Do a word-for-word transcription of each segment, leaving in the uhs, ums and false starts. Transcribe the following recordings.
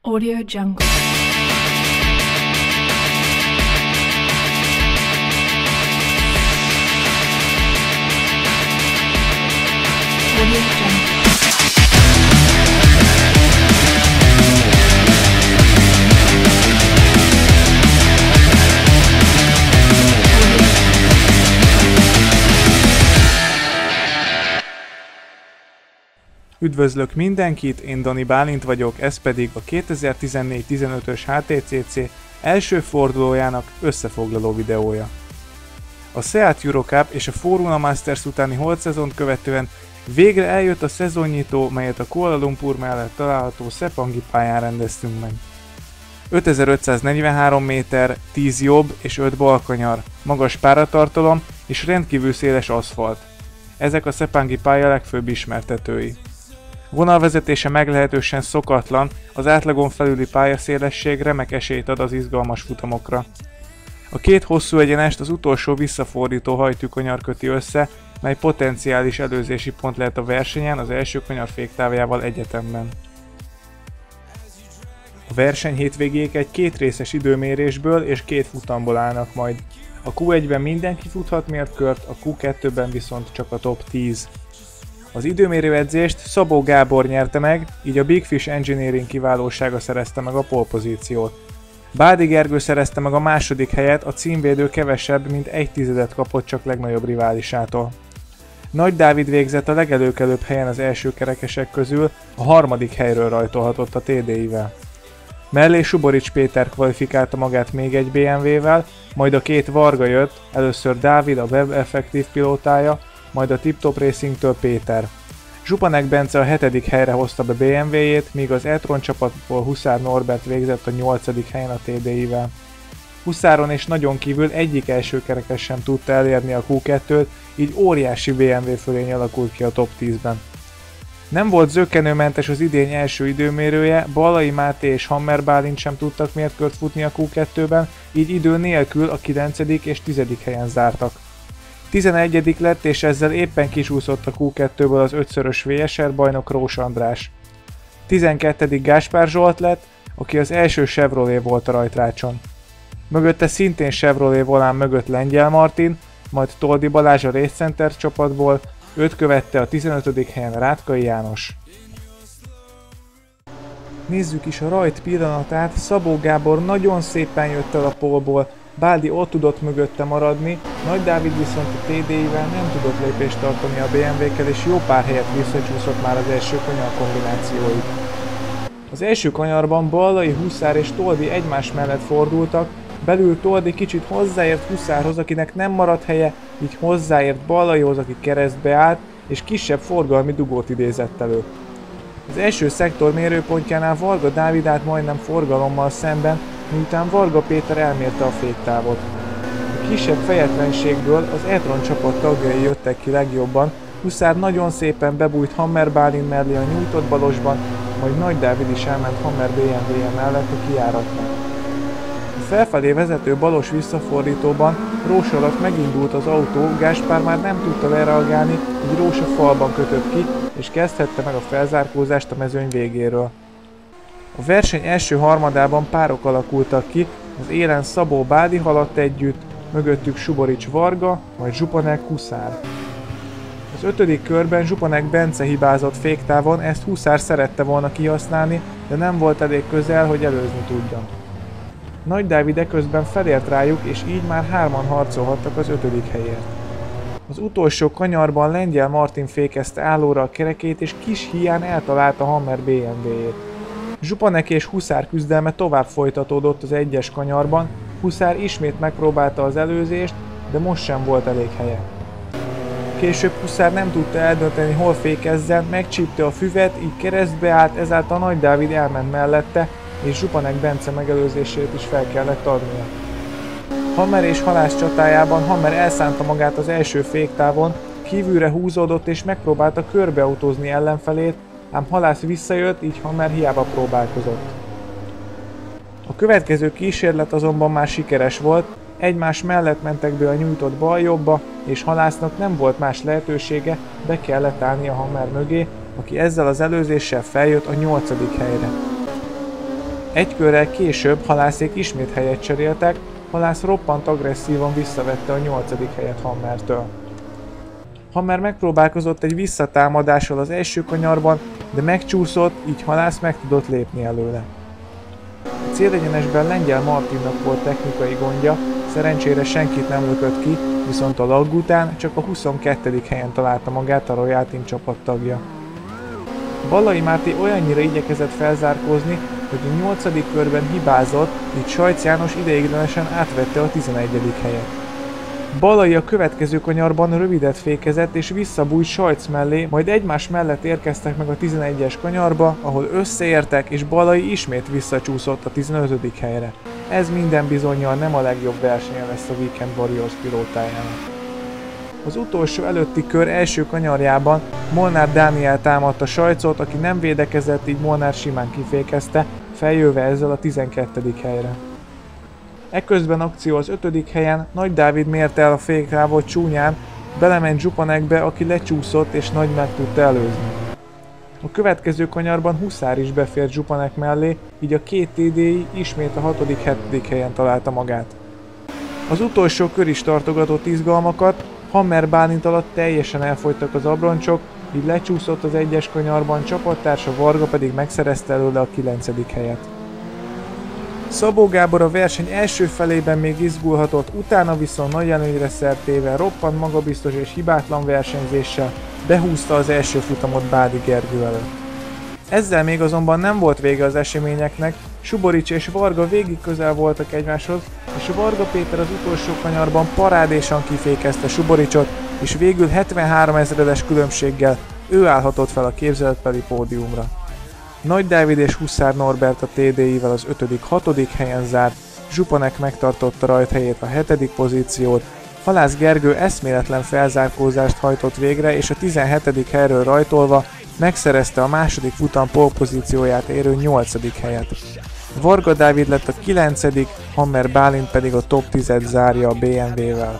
Audio Jungle. Audio Jungle. Üdvözlök mindenkit, én Dani Bálint vagyok, ez pedig a kétezer-tizennégy tizenötös há té cé cé első fordulójának összefoglaló videója. A Seat Eurocup és a Fortuna Masters utáni holt szezont követően végre eljött a szezonnyitó, melyet a Kuala Lumpur mellett található Sepangi pályán rendeztünk meg. ötezer-ötszáznegyvenhárom méter, tíz jobb és öt balkanyar, magas páratartalom és rendkívül széles aszfalt. Ezek a Sepangi pálya legfőbb ismertetői. Vonalvezetése meglehetősen szokatlan, az átlagon felüli pályaszélesség remek esélyt ad az izgalmas futamokra. A két hosszú egyenest az utolsó visszafordító hajtűkanyar köti össze, mely potenciális előzési pont lehet a versenyen az első kanyar féktávjával egyetemben. A verseny hétvégék egy kétrészes időmérésből és két futamból állnak majd. A kú egyben mindenki futhat mérkört, a kú kettőben viszont csak a top tíz. Az időmérő edzést Szabó Gábor nyerte meg, így a Big Fish Engineering kiválósága szerezte meg a pole-pozíciót. Bádi Gergő szerezte meg a második helyet, a címvédő kevesebb, mint egy tizedet kapott csak legnagyobb riválisától. Nagy Dávid végzett a legelőkelőbb helyen az első kerekesek közül, a harmadik helyről rajtolhatott a té dé i-vel. Mellé Suborics Péter kvalifikálta magát még egy bé em vé-vel, majd a két Varga jött, először Dávid, a Web Effective pilótája, majd a Tip Top Racingtől Péter. Zsupanek Bence a hetedik helyre hozta be bé em vé-jét, míg az e-tron csapatból Huszár Norbert végzett a nyolcadik helyen a té dé i-vel. Huszáron és nagyon kívül egyik első kerekes sem tudta elérni a kú kettőt, így óriási bé em vé fölény alakult ki a top tízben. Nem volt zökkenőmentes az idény első időmérője, Ballai Máté és Hammer Bálint sem tudtak mérkőrt futni a kú kettőben, így idő nélkül a kilencedik és tizedik helyen zártak. tizenegyedik lett és ezzel éppen kisúszott a kú kettőből az ötszörös vé es er bajnok Rós András. tizenkettedik Gáspár Zsolt lett, aki az első Chevrolet volt a rajtrácson. Mögötte szintén Chevrolet volán mögött Lengyel Martin, majd Toldi Balázs a Race Center csapatból, őt követte a tizenötödik helyen Rátkai János. Nézzük is a rajt pillanatát, Szabó Gábor nagyon szépen jött el a pólból, Báldi ott tudott mögötte maradni, Nagy Dávid viszont a té dé i-vel nem tudott lépést tartani a bé em vé-kkel, és jó pár helyet visszacsúszott már az első kanyar kombinációig. Az első kanyarban Ballai, Huszár és Toldi egymás mellett fordultak, belül Toldi kicsit hozzáért Huszárhoz, akinek nem maradt helye, így hozzáért Ballaihoz, aki keresztbe állt, és kisebb forgalmi dugót idézett elő. Az első szektor mérőpontjánál Varga Dávid állt majdnem forgalommal szemben, miután Varga Péter elmérte a féktávot. A kisebb fejetlenségből az e-tron csapat tagjai jöttek ki legjobban, Huszár nagyon szépen bebújt Hammer Bálint mellé a nyújtott balosban, majd Nagy Dávid is elment Hammer bé em vé-je mellett a kijáratnak. A felfelé vezető balos visszafordítóban Rós alatt megindult az autó, Gáspár már nem tudta lereagálni, így Rós a falban kötött ki, és kezdhette meg a felzárkózást a mezőny végéről. A verseny első harmadában párok alakultak ki, az élen Szabó Bádi haladt együtt, mögöttük Suborics Varga, majd Zsupanek Huszár. Az ötödik körben Zsupanek Bence hibázott féktávon, ezt Huszár szerette volna kihasználni, de nem volt elég közel, hogy előzni tudja. Nagy Dávid eközben felért rájuk, és így már hárman harcolhattak az ötödik helyért. Az utolsó kanyarban Lengyel Martin fékezte állóra a kerekét, és kis híján eltalálta Hammer bé em vé-jét. Zsupanek és Huszár küzdelme tovább folytatódott az egyes kanyarban, Huszár ismét megpróbálta az előzést, de most sem volt elég helye. Később Huszár nem tudta eldönteni, hol fékezzen, megcsípte a füvet, így keresztbe állt, ezáltal Nagy Dávid elment mellette, és Zsupanek Bence megelőzését is fel kellett adnia. Hammer és Halász csatájában Hammer elszánta magát az első féktávon, kívülre húzódott és megpróbálta körbeautózni ellenfelét, ám Halász visszajött, így Hammer hiába próbálkozott. A következő kísérlet azonban már sikeres volt, egymás mellett mentek be a nyújtott baljobbba, és Halásznak nem volt más lehetősége, be kellett állni a Hammer mögé, aki ezzel az előzéssel feljött a nyolcadik helyre. Egy körrel később Halászék ismét helyet cseréltek, Halász roppant agresszívan visszavette a nyolcadik helyet Hammertől. Hammer megpróbálkozott egy visszatámadással az első kanyarban, de megcsúszott, így Halász meg tudott lépni előle. A célegyenesben Lengyel Martinnak volt technikai gondja, szerencsére senkit nem lökött ki, viszont a lag után csak a huszonkettedik helyen találta magát a Royal Team csapattagja. Ballai Máté olyannyira igyekezett felzárkózni, hogy a nyolcadik körben hibázott, így Sajc János ideiglenesen átvette a tizenegyedik helyet. Ballai a következő kanyarban rövidet fékezett és visszabújt Sajc mellé, majd egymás mellett érkeztek meg a tizenegyes kanyarba, ahol összeértek és Ballai ismét visszacsúszott a tizenötödik helyre. Ez minden bizonnyal nem a legjobb versenye lesz a Weekend Warriors pilótájának. Az utolsó előtti kör első kanyarjában Molnár Dániel támadta Sajcot, aki nem védekezett, így Molnár simán kifékezte, feljöve ezzel a tizenkettedik helyre. Eközben akció az ötödik helyen Nagy Dávid mérte el a féktávot csúnyán, belement Zsupanekbe, aki lecsúszott és Nagy meg tudta előzni. A következő kanyarban Huszár is befért Zsupanek mellé, így a két té dé i ismét a hatodik-hetedik helyen találta magát. Az utolsó kör is tartogatott izgalmakat, Hammer Bálint alatt teljesen elfogytak az abroncsok, így lecsúszott az egyes kanyarban, csapattársa Varga pedig megszerezte előle a kilencedik helyet. Szabó Gábor a verseny első felében még izgulhatott, utána viszont nagy előnyre szertéve, roppant magabiztos és hibátlan versenyzéssel behúzta az első futamot Bádi Gergő előtt. Ezzel még azonban nem volt vége az eseményeknek, Suborics és Varga végig közel voltak egymáshoz, és Varga Péter az utolsó kanyarban parádésan kifékezte Suboricsot, és végül hetvenhárom ezredes különbséggel ő állhatott fel a képzeletbeli pódiumra. Nagy Dávid és Huszár Norbert a té dé i-vel az ötödik-hatodik helyen zárt, Zsupanek megtartotta rajthelyét a hetedik pozíciót, Halász Gergő eszméletlen felzárkózást hajtott végre, és a tizenhetedik helyről rajtolva megszerezte a második futam pole-pozícióját érő nyolcadik helyet. Varga Dávid lett a kilencedik, Hammer Bálint pedig a top tízet zárja a bé em vé-vel.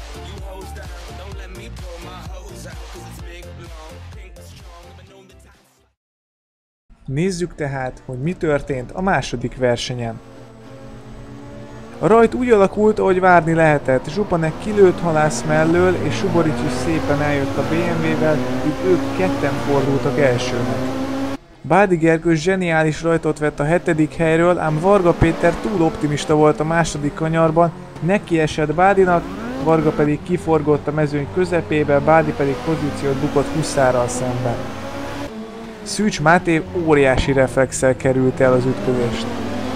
Nézzük tehát, hogy mi történt a második versenyen. A rajt úgy alakult, ahogy várni lehetett. Zsupanek kilőtt Halász mellől, és Suborics is szépen eljött a bé em vé-vel, így ők ketten fordultak elsőnek. Bádi Gergő zseniális rajtot vett a hetedik helyről, ám Varga Péter túl optimista volt a második kanyarban, neki esett Bádinak, Varga pedig kiforgott a mezőny közepébe, Bádi pedig pozíciót bukott Huszárral szemben. Szűcs Máté óriási reflexsel került el az ütközést.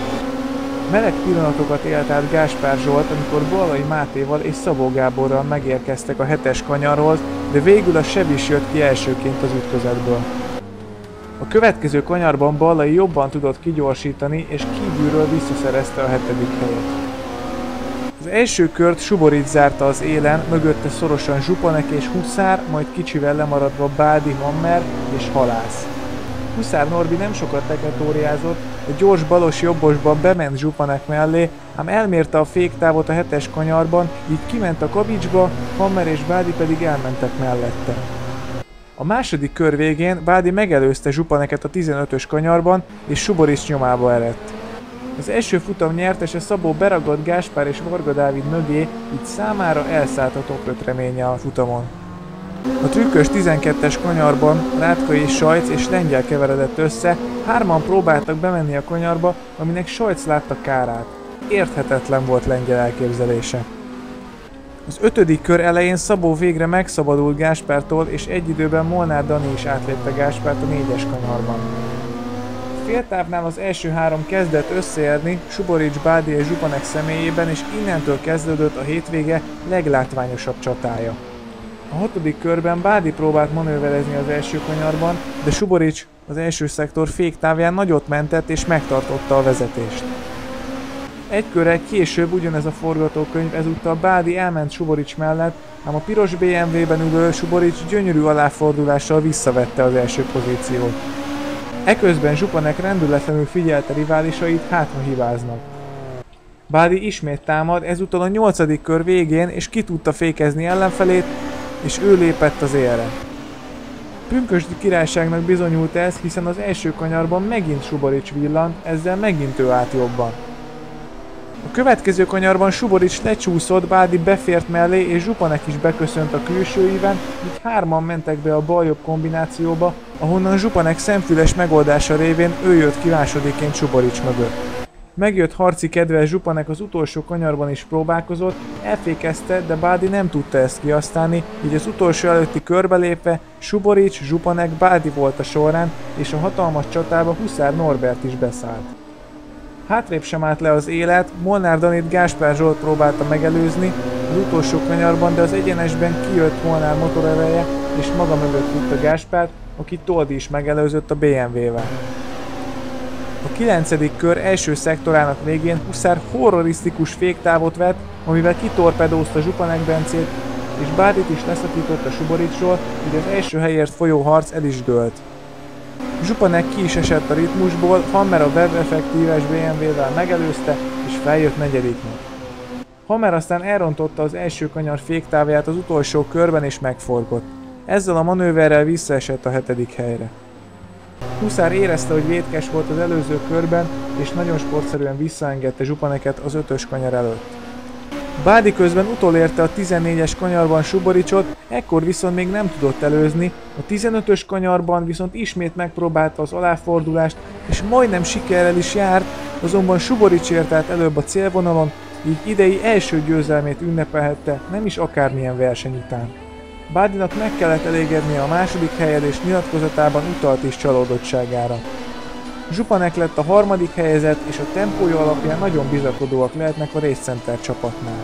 Meleg pillanatokat élt át Gáspár Zsolt, amikor Ballai Mátéval és Szabó Gáborral megérkeztek a hetes kanyarhoz, de végül a Sev is jött ki elsőként az ütközetből. A következő kanyarban Ballai jobban tudott kigyorsítani, és kívülről visszaszerezte a hetedik helyet. Az első kört Suborics zárta az élen, mögötte szorosan Zsupanek és Huszár, majd kicsivel lemaradva Bádi, Hammer és Halász. Huszár Norbi nem sokat teketóriázott, a gyors balos jobbosban bement Zsupanek mellé, ám elmérte a féktávot a hetes kanyarban, így kiment a kavicsba, Hammer és Bádi pedig elmentek mellette. A második kör végén Bádi megelőzte Zsupaneket a tizenötös kanyarban, és Suborics nyomába eredt. Az első futam nyertese Szabó beragadt Gáspár és Varga Dávid mögé, így számára elszállt a top öt reménye a futamon. A trükkös tizenkettes kanyarban Rátka és Sajc és Lengyel keveredett össze, hárman próbáltak bemenni a kanyarba, aminek Sajc látta kárát. Érthetetlen volt Lengyel elképzelése. Az ötödik kör elején Szabó végre megszabadult Gáspártól, és egy időben Molnár Dani is átlépte Gáspárt a négyes kanyarban. A féltávnál az első három kezdett összeérni Suborics, Bádi és Zsupanek személyében, és innentől kezdődött a hétvége leglátványosabb csatája. A hatodik körben Bádi próbált manőverezni az első kanyarban, de Suborics az első szektor féktávján nagyot mentett és megtartotta a vezetést. Egy körrel később ugyanez a forgatókönyv, ezúttal Bádi elment Suborics mellett, ám a piros bé em vé-ben ülő Suborics gyönyörű aláfordulással visszavette az első pozíciót. Eközben Zsupanek rendületlenül figyelte riválisait, hátra hibáznak. Bádi ismét támad, ezúttal a nyolcadik kör végén, és ki tudta fékezni ellenfelét, és ő lépett az élre. Pünkösdi királyságnak bizonyult ez, hiszen az első kanyarban megint Suborics villant, ezzel megint ő állt jobban. A következő kanyarban Suborics lecsúszott, Baldi befért mellé és Zsupanek is beköszönt a külsőíven, így hárman mentek be a bal-jobb kombinációba, ahonnan Zsupanek szemfüles megoldása révén ő jött ki másodikként Suborics mögött. Megjött harci kedve, Zsupanek az utolsó kanyarban is próbálkozott, elfékezte, de Baldi nem tudta ezt kihasználni, így az utolsó előtti körbe lépve Suborics, Zsupanek, Baldi volt a sorrend, és a hatalmas csatába Huszár Norbert is beszállt. Hátrébb sem állt le az élet, Molnár Danit Gáspár Zsolt próbálta megelőzni az utolsó kanyarban, de az egyenesben kijött Molnár motorereje, és maga mögött tudta Gáspár, aki Toldi is megelőzött a bé em vé-vel. A kilencedik kör első szektorának végén Huszár horrorisztikus féktávot vett, amivel kitorpedózta Zsupanek Bencét, és Baldit is leszakította Suboricsról, így az első helyért folyó harc el is dőlt. Zsupanek ki is esett a ritmusból, Hammer a web effektíves bé em vé-vel megelőzte, és feljött negyediknek. Hammer aztán elrontotta az első kanyar féktávját az utolsó körben és megforgott. Ezzel a manőverrel visszaesett a hetedik helyre. Huszár érezte, hogy vétkes volt az előző körben, és nagyon sportszerűen visszaengedte Zsupaneket az ötös kanyar előtt. Baldi közben utolérte a tizennégyes kanyarban Suboricsot, ekkor viszont még nem tudott előzni, a tizenötös kanyarban viszont ismét megpróbálta az aláfordulást, és majdnem sikerrel is járt, azonban Suborics ért át előbb a célvonalon, így idei első győzelmét ünnepelhette, nem is akármilyen verseny után. Baldinak meg kellett elégednie a második helyed, és nyilatkozatában utalt is csalódottságára. Zsupanek lett a harmadik helyezett, és a tempója alapján nagyon bizakodóak lehetnek a Race Center csapatnál.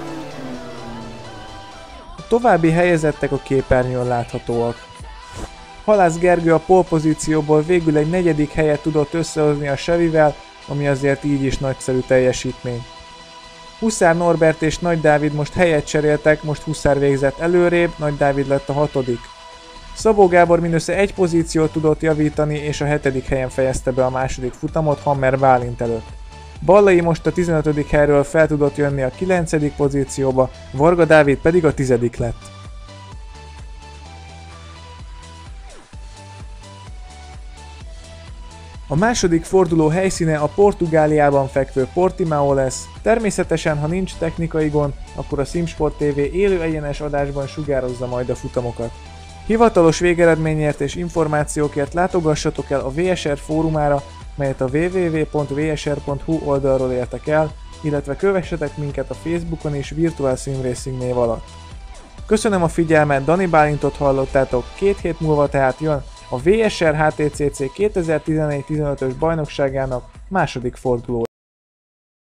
A további helyezettek a képernyőn láthatóak. Halász Gergő a pole pozícióból végül egy negyedik helyet tudott összehozni a Chevyvel, ami azért így is nagyszerű teljesítmény. Huszár Norbert és Nagy Dávid most helyet cseréltek, most Huszár végzett előrébb, Nagy Dávid lett a hatodik. Szabó Gábor mindössze egy pozíciót tudott javítani, és a hetedik helyen fejezte be a második futamot Hammer Bálint előtt. Ballai most a tizenötödik helyről fel tudott jönni a kilencedik pozícióba, Varga Dávid pedig a tizedik lett. A második forduló helyszíne a Portugáliában fekvő Portimao lesz, természetesen ha nincs technikai gond, akkor a Simsport té vé élő egyenes adásban sugározza majd a futamokat. Hivatalos végeredményért és információkért látogassatok el a vé es er fórumára, melyet a double-u double-u double-u pont v s r pont h u oldalról értek el, illetve kövessetek minket a Facebookon és Virtual Sim Racing név alatt. Köszönöm a figyelmet, Dani Bálintot hallottátok, két hét múlva tehát jön a vé es er há té cé cé kétezer-tizenegy tizenötös bajnokságának második fordulója.